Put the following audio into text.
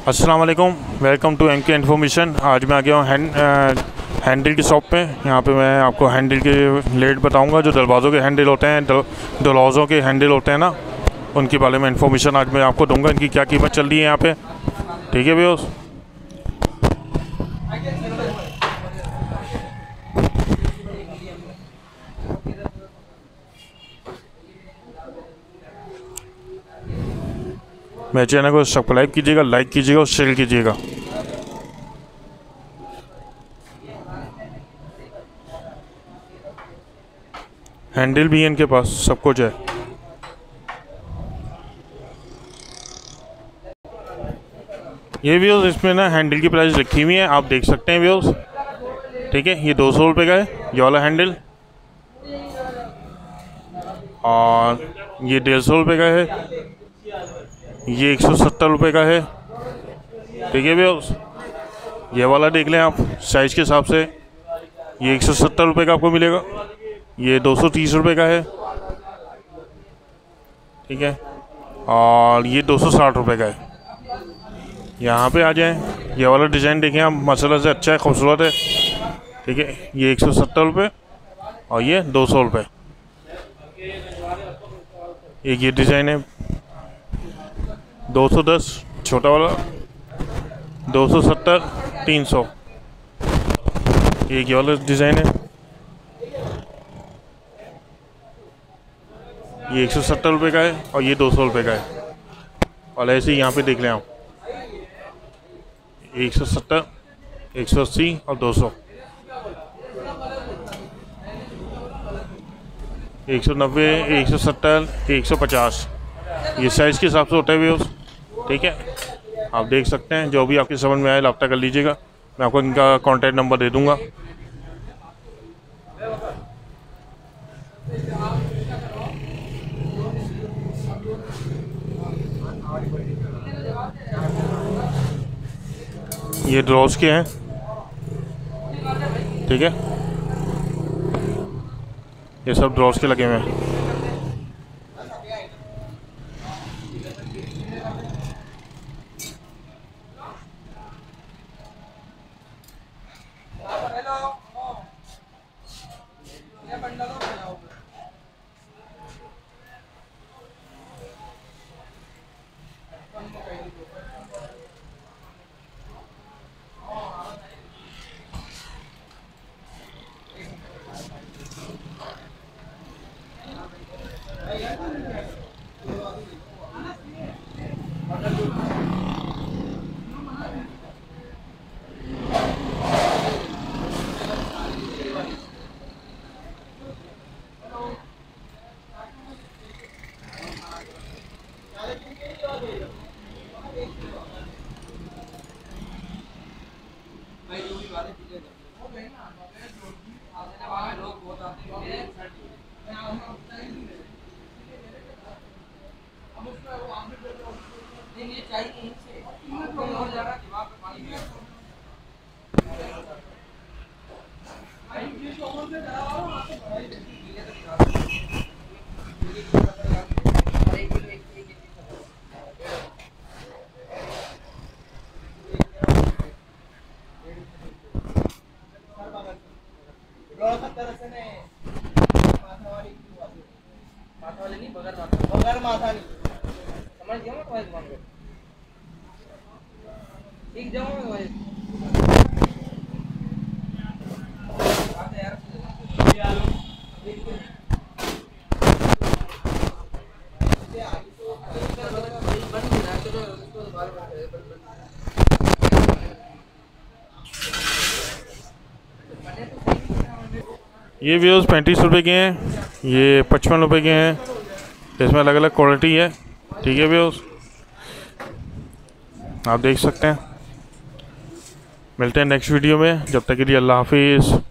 अस्सलाम वालेकुम, welcome to MK information. आज मैं आ गया हूँ हैंडल की शॉप पे। यहाँ पे मैं आपको हैंडल के लेट बताऊँगा। जो दरवाज़ों के हैंडल होते हैं, दरवाज़ों के हैंडल होते हैं ना, उनके बारे में इन्फॉर्मेशन आज मैं आपको दूंगा। इनकी क्या कीमत चल रही है यहाँ पे, ठीक है भैया। मेरे चैनल को सब्सक्राइब कीजिएगा, लाइक कीजिएगा और शेयर कीजिएगा। हैंडल भी है इनके पास, सब कुछ है। ये व्यूज़ इसमें ना हैंडल की प्राइस लिखी हुई है, आप देख सकते हैं व्यूज़, ठीक है। ये 200 रुपये का है ये वाला हैंडल, और ये 150 रुपये का है, ये 170 रुपये का है, ठीक है व्यूज़। ये वाला देख लें आप साइज़ के हिसाब से, ये 170 रुपये का आपको मिलेगा। ये 230 रुपये का है, ठीक है, और ये 260 रुपये का है। यहाँ पे आ जाएं, ये वाला डिज़ाइन देखें आप, मसाला से अच्छा है, खूबसूरत है, ठीक है। ये 170 रुपये और ये 200 रुपये। एक ये डिज़ाइन है 210 छोटा वाला, 270 300। एक ये वाला डिज़ाइन है, ये 170 रुपये का है और ये 200 रुपये का है। और ऐसे ही यहाँ पे देख लें आप, 170 180 और 200, 190 170 150। ये साइज़ के हिसाब से होता है व्यूज़, ठीक है। आप देख सकते हैं, जो भी आपकी समझ में आए रब्ता कर लीजिएगा। मैं आपको इनका कॉन्टैक्ट नंबर दे दूँगा। ये ड्रॉज के हैं, ठीक है, ये सब ड्रॉज के लगे हुए हैं। ये व्यूज़ 35 रुपये के हैं, ये 55 रुपये के हैं। इसमें अलग अलग क्वालिटी है, ठीक है व्यूज़, आप देख सकते हैं। मिलते हैं नेक्स्ट वीडियो में, जब तक के लिए अल्लाह हाफिज़।